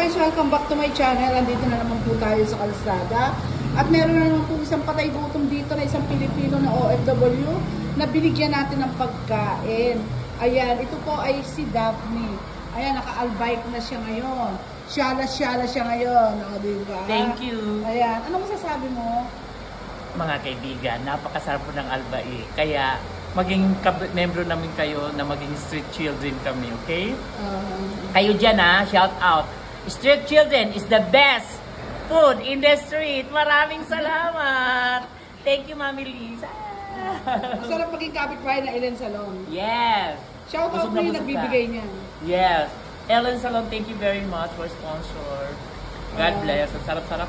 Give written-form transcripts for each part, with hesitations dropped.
guys, welcome back to my channel. Andito na naman po tayo sa kalsada. At meron na naman po isang patay gutom dito na isang Pilipino na OFW na binigyan natin ng pagkain. Ayan, ito po ay si Daphne. Ayan, naka-albike na siya ngayon. Syala-syala siya ngayon. O, diba? Thank you. Ayan, ano masasabi mo? Mga kaibigan, napakasarap po ng albai. Kaya, maging membro namin kayo na maging street children kami, okay? Kayo dyan shout out. Street children is the best food in the street. Maraming salamat. Thank you, Mami Lisa. Masarap maging kapitbahay na Ellen Salon. Yes. Shout out mo yung nagbibigay niya. Yes. Ellen Salon, thank you very much for sponsor. God bless. Ang sarap-sarap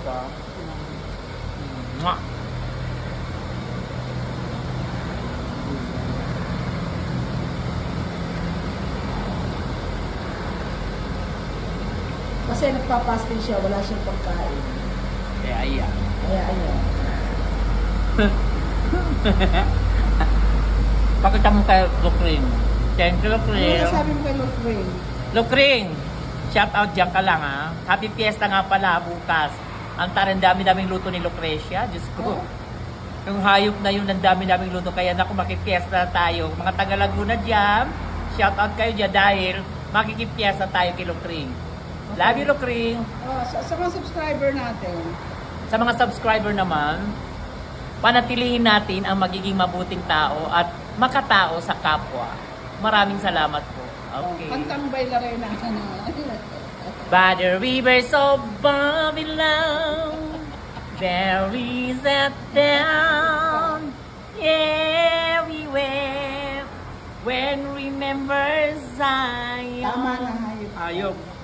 Mwah. Kasi nagpapastin siya, wala siyang pagkain. Kaya ayan. Pakita mo kay Lucring. Thank you, Lucring. Ano sabi mo kay Lucring? Lucring, shout out dyan ka lang Happy Fiesta nga pala bukas. Ang dami-daming luto ni Lucrecia. Diyos ko. Yung hayop na yun, ang dami-daming luto. Kaya naku, makipiesta tayo. Mga taga Laguna dyan, shout out kayo dyan dahil makikipiesta tayo kay Lucring. Okay. Love you, Lucring. Sa mga subscriber natin. Sa mga subscriber naman, panatilihin natin ang magiging mabuting tao at makatao sa kapwa. Maraming salamat po. Okay. Kantang bailarena. By the rivers of Babylon, there is a town everywhere when remembers Zion. Tama na, hayop. Hayop.